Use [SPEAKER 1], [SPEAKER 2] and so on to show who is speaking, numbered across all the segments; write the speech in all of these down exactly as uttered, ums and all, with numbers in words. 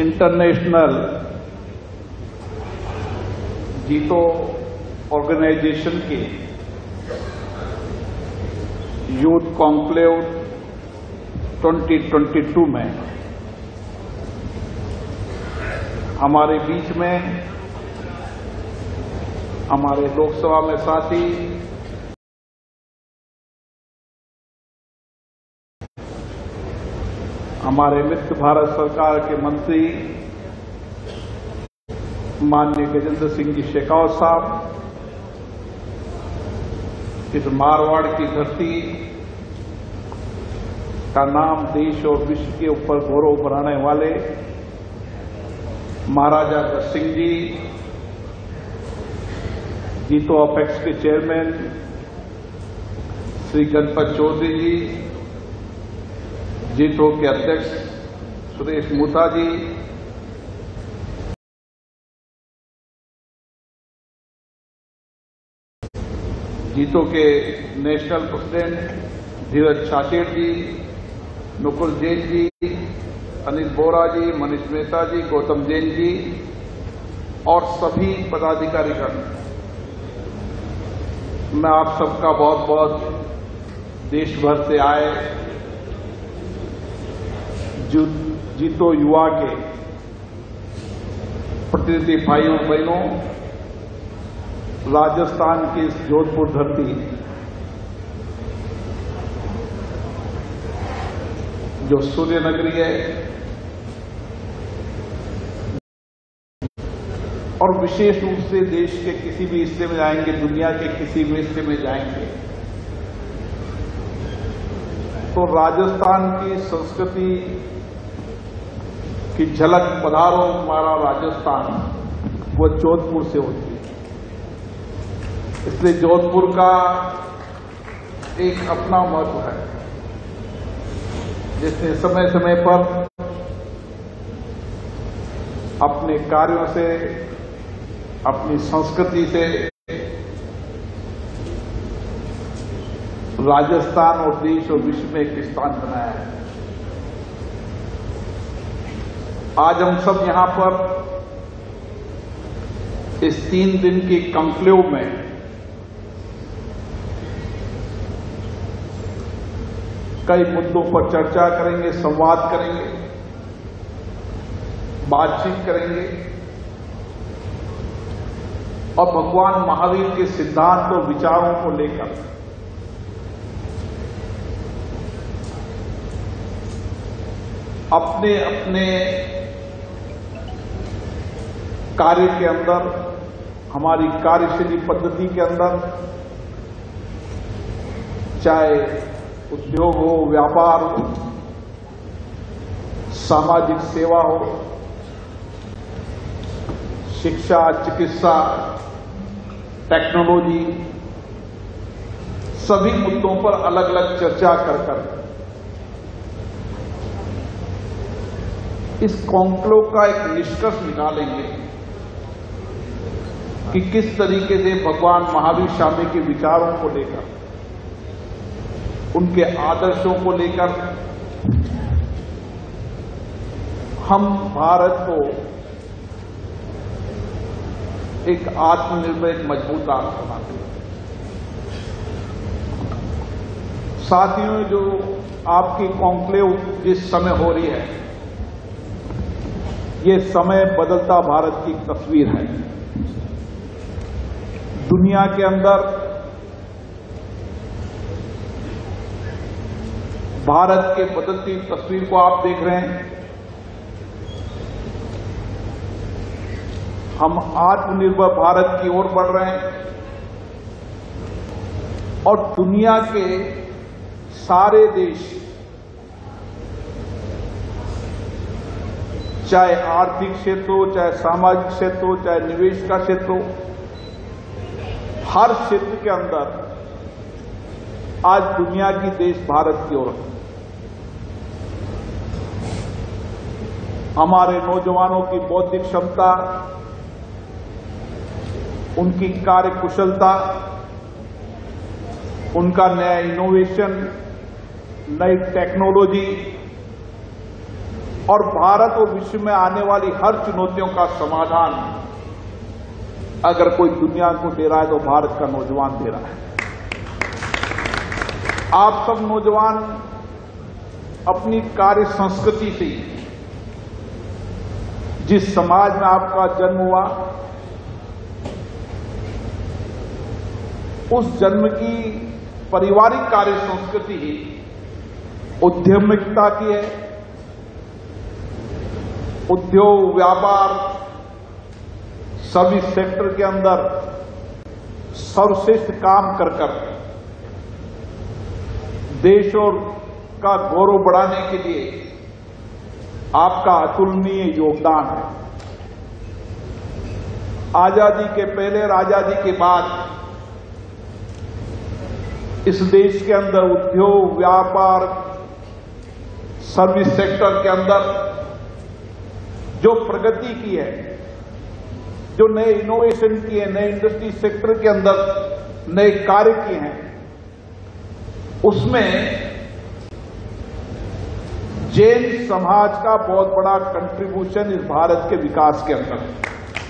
[SPEAKER 1] International JITO organisation के youth conclave twenty twenty two में हमारे बीच में हमारे लोकसभा में साथी हमारे मित्र भारत सरकार के मंत्री माननीय गजेंद्र सिंह जी शेखावत साहब, इस मारवाड़ की धरती का नाम देश और विश्व के ऊपर गौरव बढ़ाने वाले महाराजा अग्रसेन सिंह जी, जीतो अपेक्स के चेयरमैन श्री गणपत चौधरी जी, जीतो के अध्यक्ष सुरेश मूथा जी, जीतो के नेशनल प्रेसिडेंट धीरज छाछेड़ जी, नुकुल जैन जी, अनिल बोरा जी, मनीष मेहता जी, गौतम जैन जी और सभी पदाधिकारीगण, मैं आप सबका बहुत बहुत देश भर से आए जो जीतो युवा के प्रतिनिधि भाइयों बहनों, राजस्थान की इस जोधपुर धरती जो सूर्य नगरी है और विशेष रूप से देश के किसी भी हिस्से में जाएंगे, दुनिया के किसी भी हिस्से में जाएंगे तो राजस्थान की संस्कृति की झलक पधारो हमारा राजस्थान, वो जोधपुर से होती है। इसलिए जोधपुर का एक अपना महत्व है, जिसने समय समय पर अपने कार्यों से, अपनी संस्कृति से राजस्थान और देश और विश्व में एक स्थान बनाया है। आज हम सब यहां पर इस तीन दिन की कॉन्क्लेव में कई मुद्दों पर चर्चा करेंगे, संवाद करेंगे, बातचीत करेंगे और भगवान महावीर के सिद्धांत और विचारों को लेकर अपने अपने कार्य के अंदर, हमारी कार्यशैली पद्धति के अंदर, चाहे उद्योग हो, व्यापार हो, सामाजिक सेवा हो, शिक्षा, चिकित्सा, टेक्नोलॉजी, सभी मुद्दों पर अलग अलग चर्चा कर कर इस कॉन्क्लेव का एक निष्कर्ष निकालेंगे कि किस तरीके से भगवान महावीर स्वामी के विचारों को लेकर, उनके आदर्शों को लेकर हम भारत को एक आत्मनिर्भर, एक मजबूत राष्ट्र बनाते हैं। साथियों, जो आपकी कॉन्क्लेव जिस समय हो रही है, ये समय बदलता भारत की तस्वीर है। दुनिया के अंदर भारत के बदलती तस्वीर को आप देख रहे हैं। हम आत्मनिर्भर भारत की ओर बढ़ रहे हैं और दुनिया के सारे देश, चाहे आर्थिक क्षेत्र हो, चाहे सामाजिक क्षेत्र हो, चाहे निवेश का क्षेत्र हो, हर क्षेत्र के अंदर आज दुनिया की देश भारत की ओर है। हमारे नौजवानों की बौद्धिक क्षमता, उनकी कार्यकुशलता, उनका नया इनोवेशन, नई टेक्नोलॉजी, और भारत और विश्व में आने वाली हर चुनौतियों का समाधान अगर कोई दुनिया को दे रहा है तो भारत का नौजवान दे रहा है। आप सब नौजवान अपनी कार्य संस्कृति से, जिस समाज में आपका जन्म हुआ, उस जन्म की पारिवारिक कार्य संस्कृति ही उद्यमिता की है। उद्योग, व्यापार, सर्विस सेक्टर के अंदर सर्वश्रेष्ठ काम कर कर देश और का गौरव बढ़ाने के लिए आपका अतुलनीय योगदान है। आजादी के पहले और आजादी के बाद इस देश के अंदर उद्योग, व्यापार, सर्विस सेक्टर के अंदर जो प्रगति की है, जो नए इनोवेशन किए, नए इंडस्ट्री सेक्टर के अंदर नए कार्य किए हैं, उसमें जैन समाज का बहुत बड़ा कंट्रीब्यूशन इस भारत के विकास के अंदर है।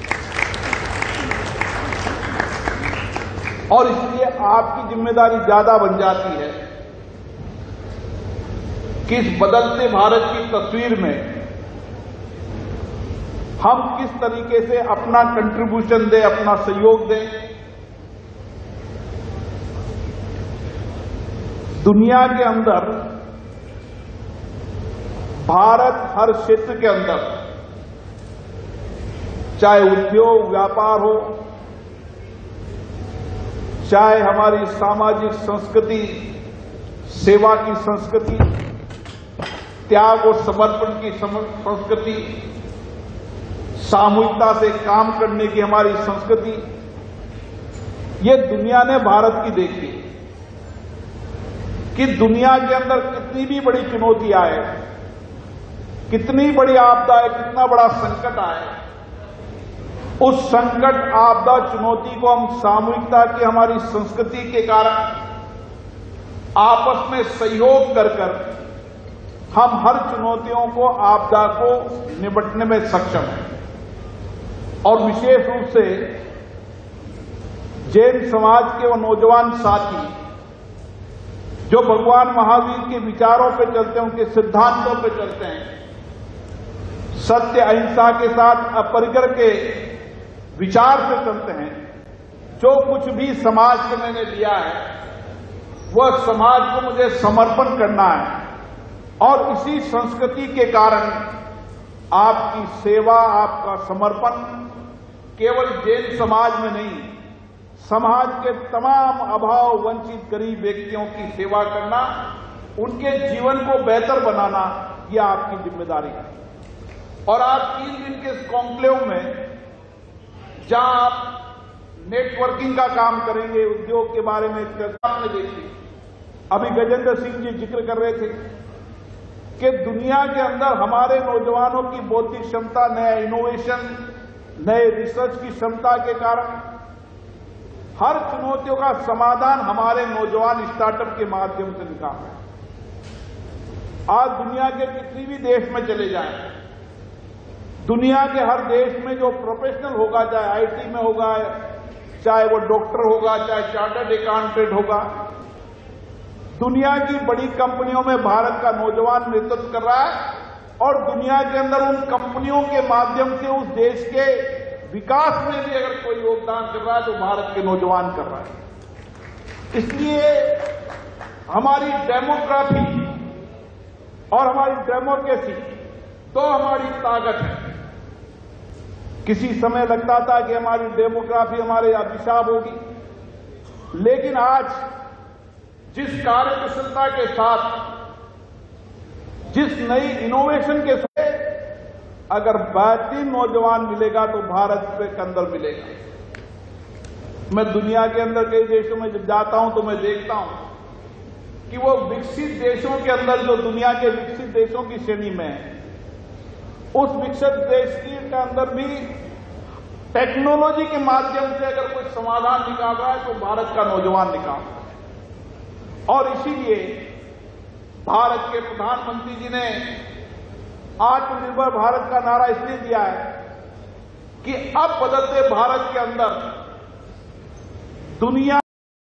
[SPEAKER 1] और इसलिए आपकी जिम्मेदारी ज्यादा बन जाती है कि इस बदलते भारत की तस्वीर में हम किस तरीके से अपना कंट्रीब्यूशन दें, अपना सहयोग दें। दुनिया के अंदर भारत हर क्षेत्र के अंदर, चाहे उद्योग, व्यापार हो, चाहे हमारी सामाजिक संस्कृति, सेवा की संस्कृति, त्याग और समर्पण की संस्कृति, सामूहिकता से काम करने की हमारी संस्कृति, ये दुनिया ने भारत की देखी कि दुनिया के अंदर कितनी भी बड़ी चुनौती आए, कितनी बड़ी आपदा है, कितना बड़ा संकट आए, उस संकट, आपदा, चुनौती को हम सामूहिकता की हमारी संस्कृति के कारण आपस में सहयोग कर कर हम हर चुनौतियों को, आपदा को निपटने में सक्षम हैं। और विशेष रूप से जैन समाज के वो नौजवान साथी जो भगवान महावीर के विचारों पे चलते हैं, उनके सिद्धांतों पे चलते हैं, सत्य, अहिंसा के साथ अपरिग्रह के विचार पे चलते हैं, जो कुछ भी समाज से मैंने लिया है वह समाज को मुझे समर्पण करना है। और इसी संस्कृति के कारण आपकी सेवा, आपका समर्पण केवल जैन समाज में नहीं, समाज के तमाम अभाव, वंचित, गरीब व्यक्तियों की सेवा करना, उनके जीवन को बेहतर बनाना, यह आपकी जिम्मेदारी है। और आप तीन दिन के इस कॉन्क्लेव में जहां आप नेटवर्किंग का काम करेंगे, उद्योग के बारे में चर्चा आपने देखी, अभी गजेंद्र सिंह जी जिक्र कर रहे थे कि दुनिया के अंदर हमारे नौजवानों की बौद्धिक क्षमता, नया इनोवेशन, नए रिसर्च की क्षमता के कारण हर चुनौतियों का समाधान हमारे नौजवान स्टार्टअप के माध्यम से निकाल रहे हैं। आज दुनिया के किसी भी देश में चले जाएं, दुनिया के हर देश में जो प्रोफेशनल होगा, चाहे आईटी में होगा, चाहे वो डॉक्टर होगा, चाहे चार्टर्ड अकाउंटेंट होगा, दुनिया की बड़ी कंपनियों में भारत का नौजवान नेतृत्व कर रहा है। और दुनिया के अंदर उन कंपनियों के माध्यम से उस देश के विकास में भी अगर कोई योगदान कर रहा है तो भारत के नौजवान कर रहा है। इसलिए हमारी डेमोग्राफी और हमारी डेमोक्रेसी तो हमारी ताकत है। किसी समय लगता था कि हमारी डेमोग्राफी हमारे अभिशाप होगी, लेकिन आज जिस कार्यकुशलता के साथ, जिस नई इनोवेशन के साथ अगर बेहतरीन नौजवान मिलेगा तो भारत के अंदर मिलेगा। मैं दुनिया के अंदर कई देशों में जब जाता हूं तो मैं देखता हूं कि वो विकसित देशों के अंदर, जो दुनिया के विकसित देशों की श्रेणी में है, उस विकसित देश के अंदर भी टेक्नोलॉजी के माध्यम से अगर कोई समाधान निकाल रहा है तो भारत का नौजवान निकाल रहा है। और इसीलिए भारत के प्रधानमंत्री जी ने आत्मनिर्भर भारत का नारा इसलिए दिया है कि अब बदलते भारत के अंदर दुनिया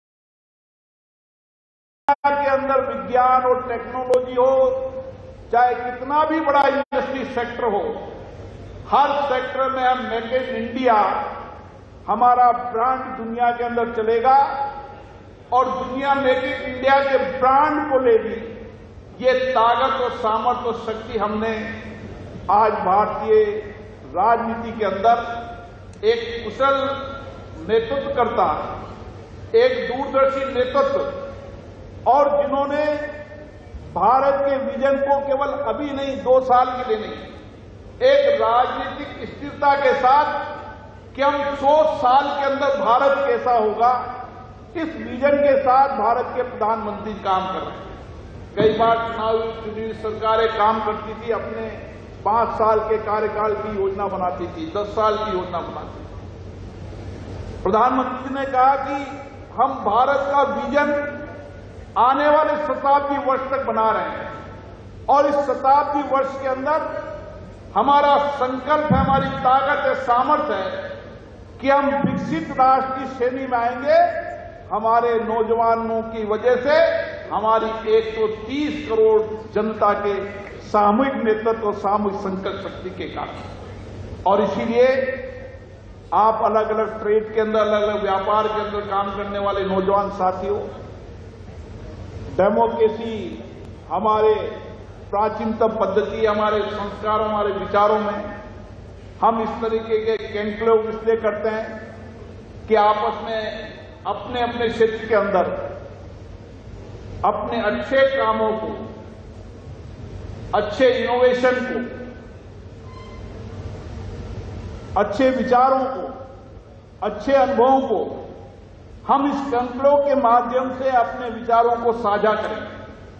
[SPEAKER 1] के अंदर विज्ञान और टेक्नोलॉजी हो, चाहे कितना भी बड़ा इंडस्ट्री सेक्टर हो, हर सेक्टर में हम मेक इन इंडिया हमारा ब्रांड दुनिया के अंदर चलेगा और दुनिया मेक इन इंडिया के ब्रांड को लेगी। ये ताकत और सामर्थ्य और शक्ति हमने आज भारतीय राजनीति के अंदर एक कुशल नेतृत्वकर्ता, एक दूरदर्शी नेतृत्व और जिन्होंने भारत के विजन को केवल अभी नहीं, दो साल के लिए नहीं, एक राजनीतिक स्थिरता के साथ कि हम सौ साल के अंदर भारत कैसा होगा, इस विजन के साथ भारत के प्रधानमंत्री काम कर रहे हैं। कई बार चुनावी चुनी सरकारें काम करती थी, अपने पांच साल के कार्यकाल की योजना बनाती थी, दस साल की योजना बनाती थी। प्रधानमंत्री ने कहा कि हम भारत का विजन आने वाले शताब्दी वर्ष तक बना रहे हैं और इस शताब्दी वर्ष के अंदर हमारा संकल्प है, हमारी ताकत है, सामर्थ्य है कि हम विकसित राष्ट्र की श्रेणी में आएंगे। हमारे नौजवानों की वजह से हमारी एक सौ तीस करोड़ जनता के सामूहिक नेतृत्व और सामूहिक संकल्प शक्ति के कारण। और इसीलिए आप अलग अलग ट्रेड के अंदर, अलग अलग व्यापार के अंदर काम करने वाले नौजवान साथियों, डेमोक्रेसी हमारे प्राचीनतम पद्धति, हमारे संस्कारों, हमारे विचारों में हम इस तरीके के कॉन्क्लेव इसलिए करते हैं कि आपस में अपने अपने क्षेत्र के अंदर अपने अच्छे कामों को, अच्छे इनोवेशन को, अच्छे विचारों को, अच्छे अनुभवों को हम इस कॉन्क्लेव के माध्यम से अपने विचारों को साझा करें।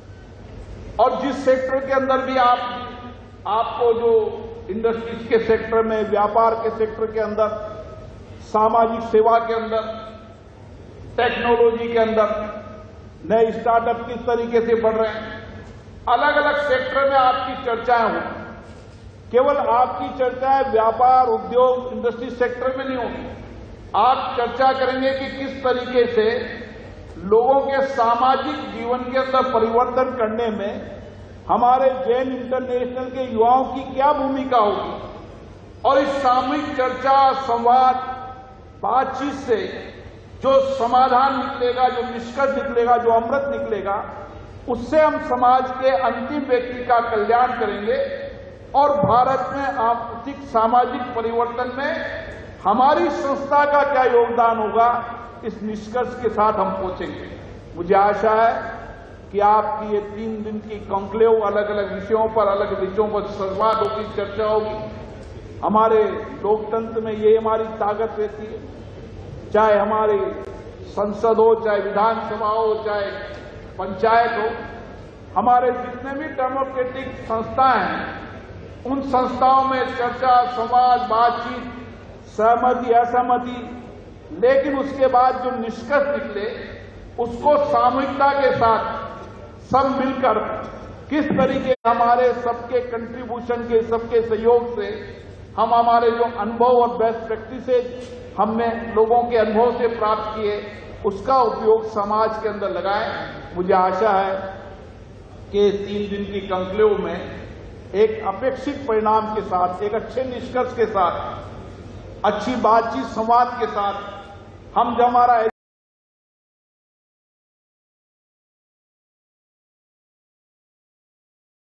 [SPEAKER 1] और जिस सेक्टर के अंदर भी आप आपको जो इंडस्ट्रीज के सेक्टर में, व्यापार के सेक्टर के अंदर, सामाजिक सेवा के अंदर, टेक्नोलॉजी के अंदर नए स्टार्टअप किस तरीके से बढ़ रहे हैं, अलग अलग सेक्टर में आपकी चर्चाएं हों। केवल आपकी चर्चाएं व्यापार, उद्योग, इंडस्ट्री सेक्टर में नहीं होगी। आप चर्चा करेंगे कि किस तरीके से लोगों के सामाजिक जीवन के अंदर परिवर्तन करने में हमारे जैन इंटरनेशनल के युवाओं की क्या भूमिका होगी। और इस सामूहिक चर्चा, संवाद, बातचीत से जो समाधान निकलेगा, जो निष्कर्ष निकलेगा, जो अमृत निकलेगा, उससे हम समाज के अंतिम व्यक्ति का कल्याण करेंगे और भारत में आर्थिक सामाजिक परिवर्तन में हमारी संस्था का क्या योगदान होगा, इस निष्कर्ष के साथ हम पहुंचेंगे। मुझे आशा है कि आपकी ये तीन दिन की कॉन्क्लेव अलग अलग विषयों पर, अलग विषयों पर संवाद होगी, चर्चा होगी। हमारे लोकतंत्र में ये हमारी ताकत रहती है, चाहे हमारी संसद हो, चाहे विधानसभा हो, चाहे पंचायत हो, हमारे जितने भी डेमोक्रेटिक संस्थाएं हैं, उन संस्थाओं में चर्चा, संवाद, बातचीत, सहमति, असहमति, लेकिन उसके बाद जो निष्कर्ष निकले उसको सामूहिकता के साथ सब मिलकर किस तरीके हमारे सबके कंट्रीब्यूशन के, सबके सहयोग से हम हमारे जो अनुभव और बेस्ट प्रैक्टिसेज हमने लोगों के अनुभव से प्राप्त किए, उसका उपयोग समाज के अंदर लगाएं। मुझे आशा है कि तीन दिन की कॉन्क्लेव में एक अपेक्षित परिणाम के साथ, एक अच्छे निष्कर्ष के साथ, अच्छी बातचीत, संवाद के साथ हम जब हमारा